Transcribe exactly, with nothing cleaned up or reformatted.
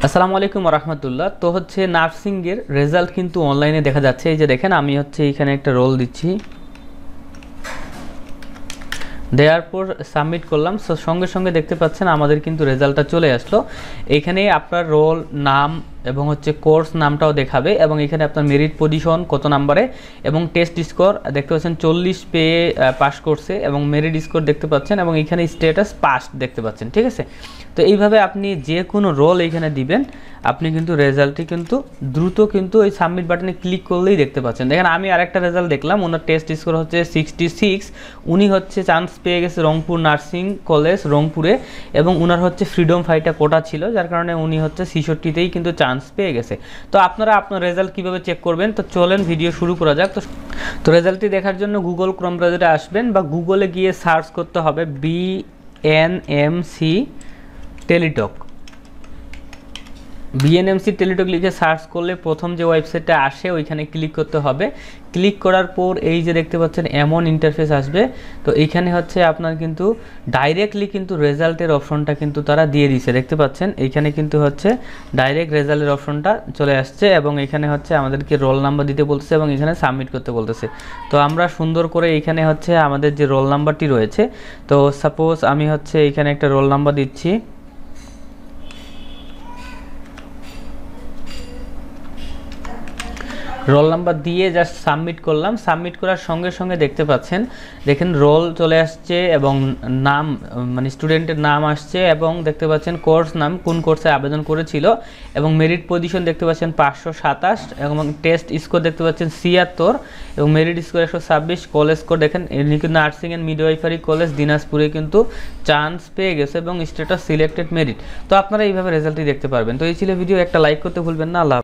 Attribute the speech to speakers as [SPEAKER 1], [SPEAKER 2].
[SPEAKER 1] আসসালামু আলাইকুম ওয়া রাহমাতুল্লাহ। তো হচ্ছে নার্সিং এর রেজাল্ট কিন্তু অনলাইনে দেখা যাচ্ছে। এই যে দেখেন আমি হচ্ছে এখানে একটা রোল দিচ্ছি, দেওয়ার পর সাবমিট করলাম। সো সঙ্গে সঙ্গে দেখতে পাচ্ছেন আমাদের কিন্তু রেজাল্টটা চলে আসলো। এখানে আপনার রোল নাম এবং হচ্ছে কোর্স নামটাও দেখাবে এবং এখানে আপনার মেরিট পজিশন কত নাম্বারে এবং টেস্ট স্কোর দেখতে পাচ্ছেন চল্লিশ পেয়ে পাস করছে এবং মেরিট স্কোর দেখতে পাচ্ছেন এবং এখানে স্ট্যাটাস পাস দেখতে পাচ্ছেন। ঠিক আছে, তো এইভাবে আপনি যে কোনো রোল এখানে দিবেন, আপনি কিন্তু রেজাল্টটি কিন্তু দ্রুত কিন্তু ওই সাবমিট বাটনে ক্লিক করলেই দেখতে পাচ্ছেন। দেখেন আমি আরেকটা রেজাল্ট দেখলাম, ওনার টেস্ট স্কোর হচ্ছে সিক্সটি সিক্স। উনি হচ্ছে চান্স পেয়ে গেছে রংপুর নার্সিং কলেজ রংপুরে এবং উনার হচ্ছে ফ্রিডম ফাইটার কোটা ছিল, যার কারণে উনি হচ্ছে ছেষট্টিতেই কিন্তু চান্স পেয়ে গেছে। তো আপনারা আপনার রেজাল্ট কিভাবে চেক করবেন, তো চলেন ভিডিও শুরু করা যাক। তো তো রেজাল্টটি দেখার জন্য গুগল ক্রোম ব্রাউজারে আসবেন বা গুগলে গিয়ে সার্চ করতে হবে B N M C Teletalk. BNMC Teletalk লিখে সার্চ করলে প্রথম যে ওয়েবসাইটটা আসে ওইখানে ক্লিক করতে হবে। ক্লিক করার পর এই যে দেখতে পাচ্ছেন এমন ইন্টারফেস আসবে। তো এইখানে হচ্ছে আপনার কিন্তু ডাইরেক্টলি কিন্তু রেজাল্টের অপশনটা কিন্তু তারা দিয়ে দিয়েছে, দেখতে পাচ্ছেন এইখানে কিন্তু হচ্ছে ডাইরেক্ট রেজাল্টের অপশনটা চলে আসছে এবং এখানে হচ্ছে আমাদেরকে রোল নাম্বার দিতে বলতেছে এবং এখানে সাবমিট করতে বলতেছে। তো আমরা সুন্দর করে এইখানে হচ্ছে আমাদের যে রোল নাম্বারটি রয়েছে, তো সাপোজ আমি হচ্ছে এইখানে একটা রোল নাম্বার দিচ্ছি। রোল নাম্বার দিয়ে জাস্ট সাবমিট করলাম। সাবমিট করার সঙ্গে সঙ্গে দেখতে পাচ্ছেন, দেখেন রোল চলে আসছে এবং নাম মানে স্টুডেন্টের নাম আসছে এবং দেখতে পাচ্ছেন কোর্স নাম, কোন কোর্সে আবেদন করেছিল এবং মেরিট পজিশন দেখতে পাচ্ছেন পাঁচশো সাতাশ এবং টেস্ট স্কোর দেখতে পাচ্ছেন ছিয়াত্তর এবং মেরিট স্কোর একশো ছাব্বিশ। কলেজ কোড দেখেন এমনি কিন্তু নার্সিং অ্যান্ড মিডওয়াইফারি কলেজ দিনাজপুরে কিন্তু চান্স পেয়ে গেছে এবং স্ট্যাটাস সিলেক্টেড মেরিট। তো আপনারা এইভাবে রেজাল্টটি দেখতে পারবেন। তো এই ছিল ভিডিও, একটা লাইক করতে ভুলবেন না। আল্লাহ।